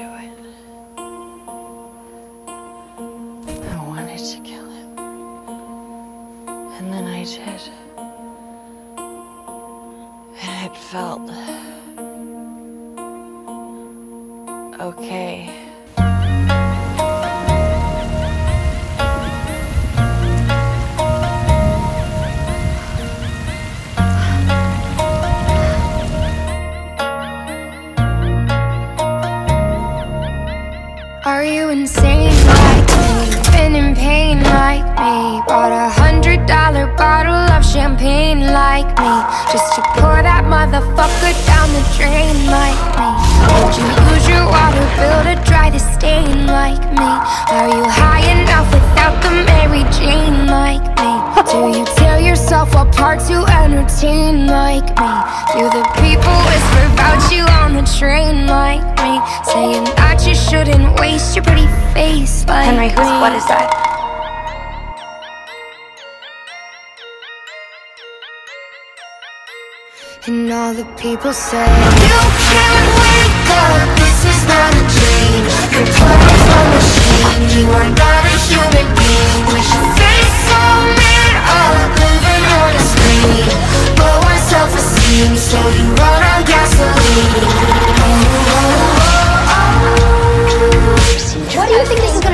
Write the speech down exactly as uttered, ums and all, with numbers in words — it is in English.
do it. I wanted to kill him. And then I did. And it felt okay. Are you insane like me? Been in pain like me? Bought a hundred dollar bottle of champagne like me, just to pour that motherfucker down the drain like me? Would you use your water bill to dry the stain like me? Are you high enough without the Mary Jane like me? Do you tear yourself apart to entertain like me? Do the people whisper about you on the train like me, saying that you shouldn't waste your pretty face like Henry, whose me? blood is that? And all the people say, you can't wake up, this is not a dream. Your blood is a machine, you are not a human being. With your face so made up, living on a screen. Low on self-esteem, so you run on gasoline. What do you think this is gonna